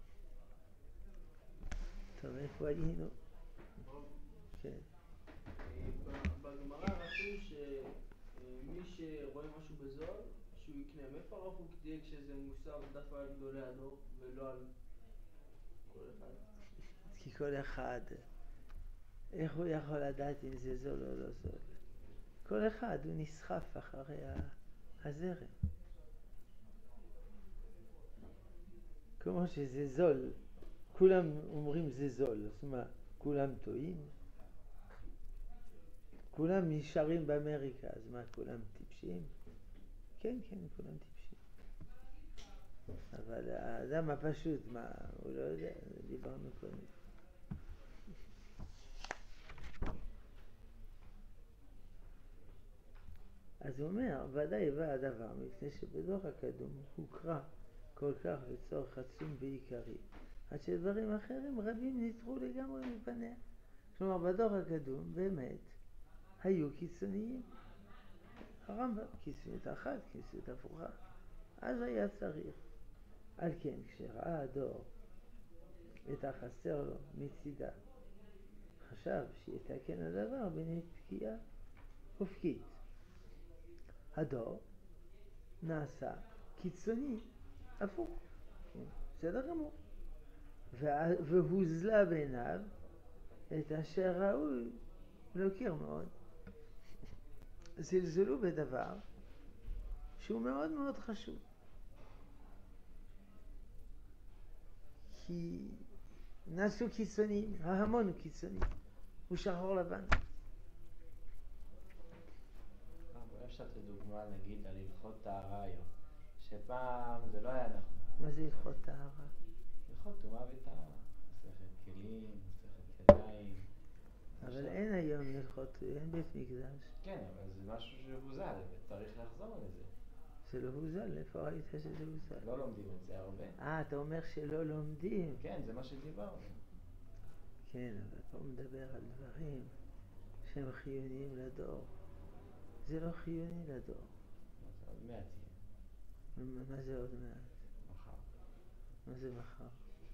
טוב, איפה היינו? כן. בגמרא רשום שמי שרואה משהו בזול, שהוא יקנה. מאיפה הרב הוא דייק שזה מוסר דווקא על גדולי הדור ולא על כל אחד? כי כל אחד, איך הוא יכול לדעת אם זה זול או לא זול? כל אחד הוא נסחף אחרי הזרם. כמו שזה זול, כולם אומרים זה זול, אז מה, כולם טועים? כולם נשארים באמריקה, אז מה, כולם טיפשים? כן, כולם טיפשים. אבל האדם הפשוט, מה, הוא לא יודע, דיברנו קודם. אז הוא אומר, ודאי בא הדבר, מפני שבדור הקדום הוקרא כל כך בצורך עצום ועיקרי, עד שדברים אחרים רבים נתרו לגמרי מפניה. כלומר, בדור הקדום באמת היו קיצוניים. הרמב"ם, קיצוניות אחת, קיצוניות הפוכה. אז היה צריך. על כן, כשראה הדור את החסר לו מצידה, חשב שיתקן הדבר בנתקיעה אופקית. הדור נעשה קיצוני, הפוך, בסדר גמור. והוזלה בעיניו את אשר ראוי להוקיר מאוד. זלזלו בדבר שהוא מאוד מאוד חשוב. כי נעשו קיצוניים, ההמון הוא קיצוני, הוא שחור לבן. אפשר לתת דוגמה נגיד על הלכות טהרה היום, שפעם זה לא היה נכון. מה זה הלכות טהרה? הלכות טומאה וטהרה, מסכת כלים, מסכת ידיים. אבל אין היום הלכות, אין בית מקדש. כן, אבל זה משהו שהוזל, וצריך לחזור לזה. זה לא הוזל, איפה ראית שזה הוזל? לא לומדים את זה הרבה. אתה אומר שלא לומדים. כן, זה מה שדיברנו. כן, אבל פה מדבר על דברים שהם חיוניים לדור. זה לא חיוני לדור. עוד מעט יהיה. מה זה עוד מעט? מחר. מה זה מחר?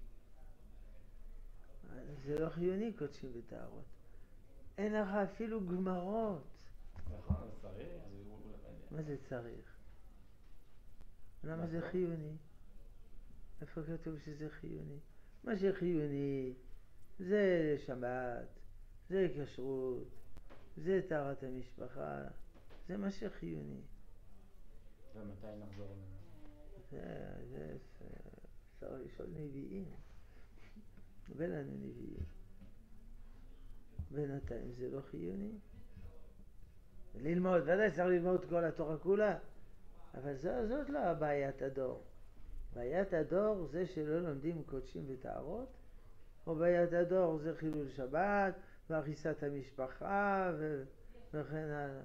זה לא חיוני קודשים וטהרות. אין לך אפילו גמרות. נכון, אז צריך. מה זה צריך? למה זה חיוני? איפה כתוב שזה חיוני? מה שחיוני זה שבת, זה כשרות, זה טהרת המשפחה, זה מה שחיוני. ומתי נחזור ממנו? זה אפשר לשאול נביאים. ואין לנו נביאים. בינתיים זה לא חיוני. ללמוד, ודאי צריך ללמוד כל התורה כולה, אבל זאת לא בעיית הדור. בעיית הדור זה שלא לומדים קודשים וטהרות, או בעיית הדור זה חילול שבת והריסת המשפחה וכן הלאה.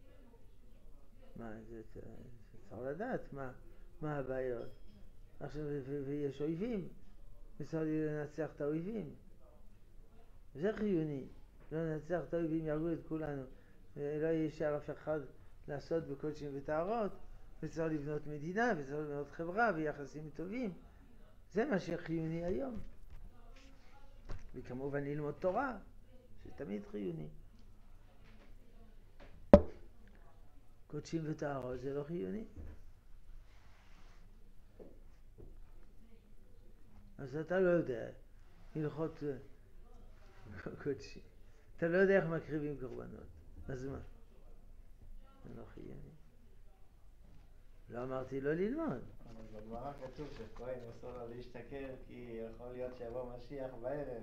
זה צריך לדעת מה הבעיות. עכשיו, ויש אויבים, וצריך לנצח את האויבים. זה חיוני. לא לנצח את האויבים, ירגו את כולנו. לא יישאר אף אחד לעשות בקודשים וטהרות, וצריך לבנות מדינה, וצריך לבנות חברה ויחסים טובים. זה מה שחיוני היום. וכמובן ללמוד תורה, שתמיד חיוני. קודשים וטהרות זה לא חיוני. אז אתה לא יודע הלכות קודשים. אתה לא יודע איך מקריבים קורבנות. אז מה? זה לא חיוני. לא אמרתי לא ללמוד. אבל בגמרא כתוב שכהן אסור לו להשתכר כי יכול להיות שיבוא משיח בערב.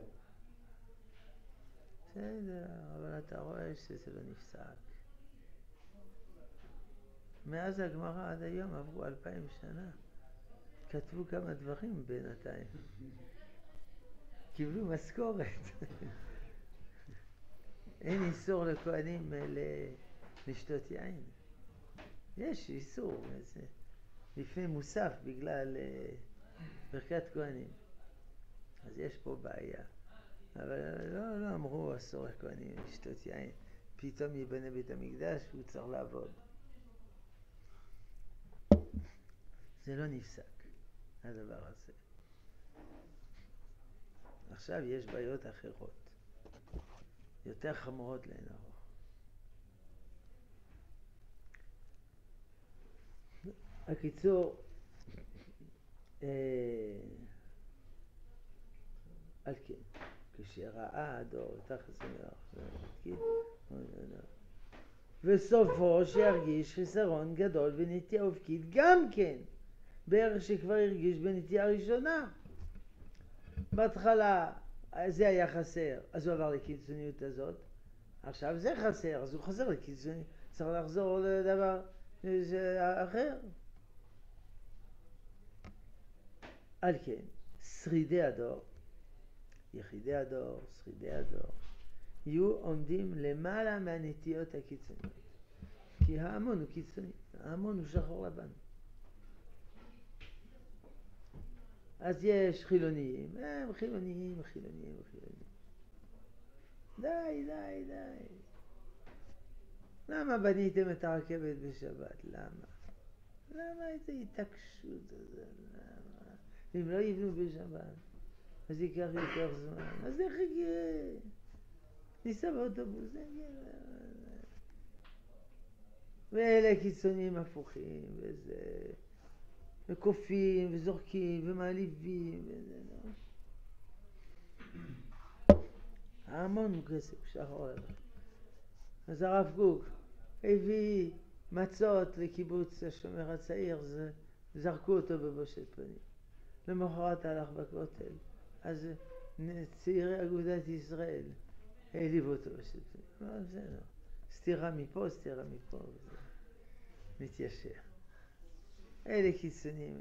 בסדר, אבל אתה רואה שזה לא נפסק. מאז הגמרא עד היום עברו 2000 שנה. כתבו כמה דברים בינתיים. קיבלו משכורת. אין איסור לכהנים לשתות יין. יש איסור, לפני מוסף בגלל ברכת כהנים. אז יש פה בעיה. אבל לא אמרו אסור לכהנים לשתות יין. פתאום ייבנה בית המקדש והוא צריך לעבוד. זה לא נפסק, הדבר הזה. עכשיו יש בעיות אחרות, יותר חמורות לאין ערוך. הקיצור, על כן, כשראה הדור את החסמך, וסופו שירגיש חיסרון גדול בנטייה אופקית גם כן, בערך שכבר הרגיש בנטייה הראשונה. בהתחלה זה היה חסר, אז הוא עבר לקיצוניות הזאת. עכשיו זה חסר, אז הוא חוזר לקיצוניות. צריך לחזור לדבר אחר. על כן, שרידי הדור, יחידי הדור, שרידי הדור, יהיו עומדים למעלה מהנטיות הקיצוניות. כי ההמון הוא קיצוני, ההמון הוא שחור לבן. אז יש חילוניים, הם חילוניים. די. למה בניתם את הרכבת בשבת? למה איזו התעקשות הזאת? למה? אם לא יבנו בשבת, אז ייקח יותר זמן. אז איך יגיע? ניסע באוטובוס, ואלה קיצוניים הפוכים, וזה... וקופים, וזורקים, ומעליבים, וזה לא. ההמון הוא כסף, שחור לבן. אז הרב קוק הביא מצות לקיבוץ השומר הצעיר, זרקו אותו בבושת פנים. למחרת הלך בכותל, אז צעירי אגודת ישראל העליבו אותו בבושת פנים. לא, זה לא. סתירה מפה, וזה מתיישר. אלה קיצוניים.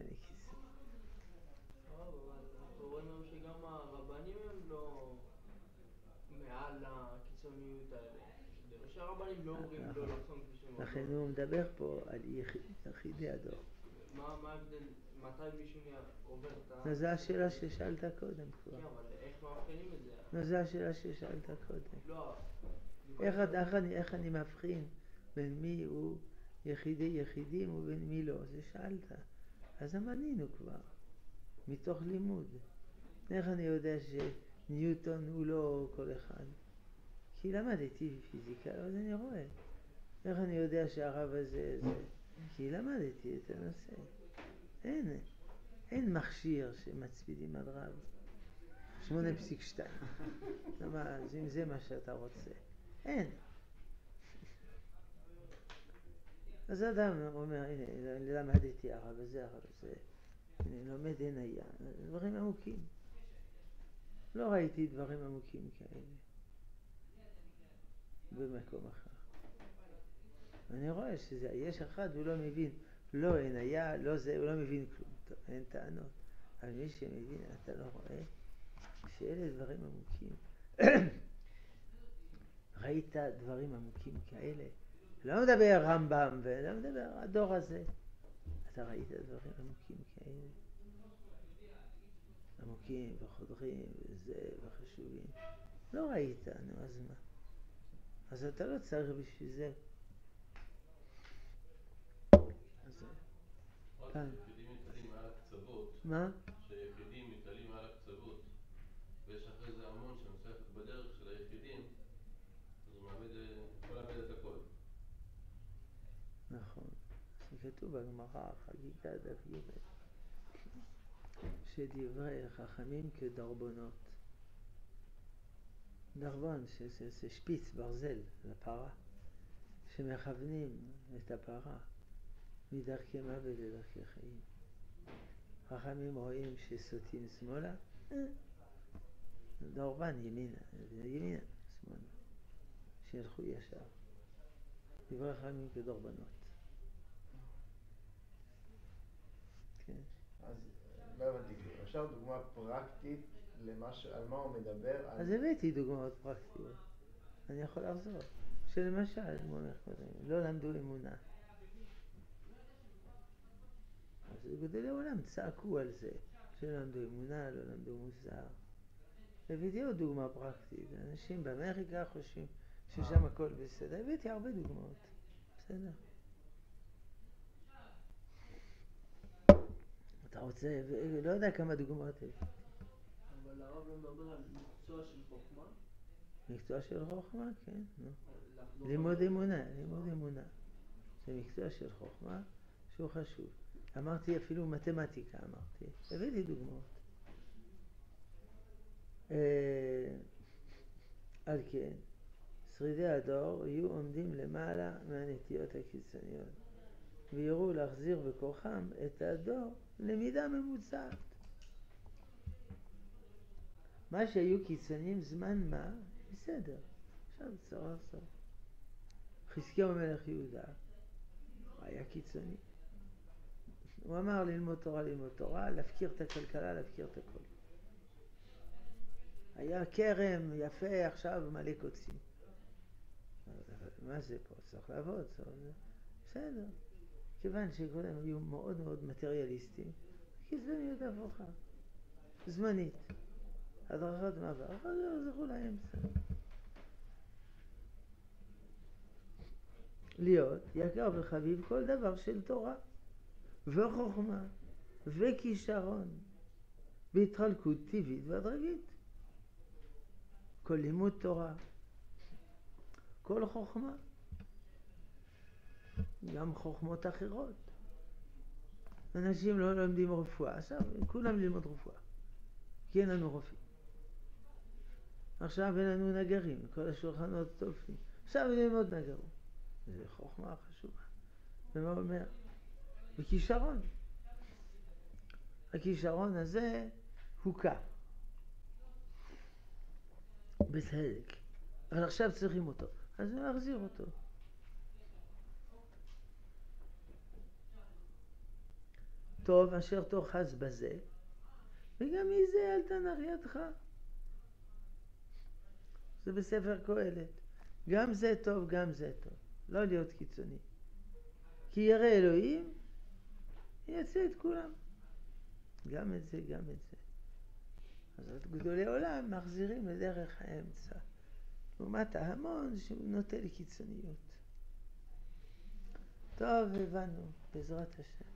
אנחנו רואים היום שגם הרבנים הם לא מעל הקיצוניות האלה. שהרבנים לא אומרים לא לחסום כבישים. לכן הוא מדבר פה על יחידי הדור. מה ההבדל, מתי מישהו עובר את ה... זו השאלה ששאלת קודם כבר. כן, אבל איך מאבחנים את זה? זו השאלה ששאלת קודם. לא. איך אני מבחין בין מי הוא יחידים ובין מי לא? זה שאלת. אז אמנינו כבר, מתוך לימוד. איך אני יודע שניוטון הוא לא כל אחד? כי למדתי פיזיקה, אז אני רואה. איך אני יודע שהרב הזה זה? כי למדתי את הנושא. אין מכשיר שמצפידים על רב. 8.2. אם זה מה שאתה רוצה. אין. אז אדם אומר, הנה, למדתי הרב הזה, הנה, לומד אין היה. דברים עמוקים. לא ראיתי דברים עמוקים כאלה. במקום אחר. אני רואה שיש אחד, הוא לא מבין, לא אין היה, לא זה, הוא לא מבין כלום. טוב, אין טענות. אבל מי שמבין, אתה לא רואה שאלה דברים עמוקים. ראית דברים עמוקים כאלה? לא מדבר רמב"ם ולא מדבר הדור הזה. אתה ראית דברים עמוקים כאלה? עמוקים וחודרים וזה וחשובים. לא ראית, נו, אז מה? אז אתה לא צריך בשביל זה. שיחידים מתעלים מעל הקצוות. מה? שיחידים מתעלים מעל הקצוות, ויש אחרי זה המון שמסייפת בדרך של היחידים, אז הוא יכול לאבד את הכל. נכון. זה כתוב בגמרא, חגיגה דף ג', שדברי חכמים כדרבונות. דרבון, שזה שפיץ ברזל לפרה, שמכוונים את הפרה מדרכי מוות לדרכי חיים. חכמים רואים שסוטים שמאלה, דרבן ימינה, שמאלה, שילכו ישר. דברי חכמים כדרבנות. כן. אז לא הבנתי, אפשר דוגמה פרקטית על מה הוא מדבר? אז הבאתי דוגמאות פרקטיות. אני יכול לחזור. שלמשל, לא למדו אמונה. אז גדולי העולם צעקו על זה, שלא למדו אמונה, לא למדו מוסר. הבאתי עוד דוגמה פרקטית. אנשים באמריקה חושבים ששם הכל בסדר. הבאתי הרבה דוגמאות. בסדר. אתה רוצה, לא יודע כמה דוגמאות הבאתי. אבל הרב לא מדבר על מקצוע של חוכמה? מקצוע של חוכמה, כן. לימוד אמונה. זה מקצוע של חוכמה שהוא חשוב. אמרתי אפילו מתמטיקה, הבאתי דוגמאות. על כן, שרידי הדור יהיו עומדים למעלה מהנטיות הקיצוניות, ויראו להחזיר בכוחם את הדור למידה ממוצעת. מה שהיו קיצוניים זמן מה, בסדר. עכשיו צריך לחזור. חזקיהו מלך יהודה היה קיצוני. הוא אמר ללמוד תורה, להפקיר את הכלכלה, להפקיר את הכל. היה כרם יפה, עכשיו מלא קוצים. מה זה פה? צריך לעבוד. בסדר. כיוון שכולם היו מאוד מאוד מטריאליסטים, קיצוניות הפוכה. זמנית. הדרכות מעבר. אחר כך זכו להם. להיות יקר וחביב כל דבר של תורה וחוכמה וכישרון בהתחלקות טבעית והדרגית. כל לימוד תורה, כל חוכמה, גם חוכמות אחרות. אנשים לא לומדים רפואה, עכשיו כולם ללמוד רפואה, כי אין לנו רופאים. עכשיו אין לנו נגרים, כל השולחנות טופים, עכשיו ללמוד נגרות. זה חוכמה חשובה. ומה הוא אומר? וכישרון. הכישרון הזה הוקע. בצדק. אבל עכשיו צריכים אותו. אז להחזיר אותו. טוב אשר תאחז בזה, וגם מזה אל תנח ידך. זה בספר קהלת. גם זה טוב, גם זה טוב. לא להיות קיצוני. כי ירא אלוהים יצא את כולם. גם את זה, גם את זה. אז גדולי עולם מחזירים לדרך האמצע. לעומת ההמון שהוא נוטה לקיצוניות. טוב, הבנו, בעזרת השם.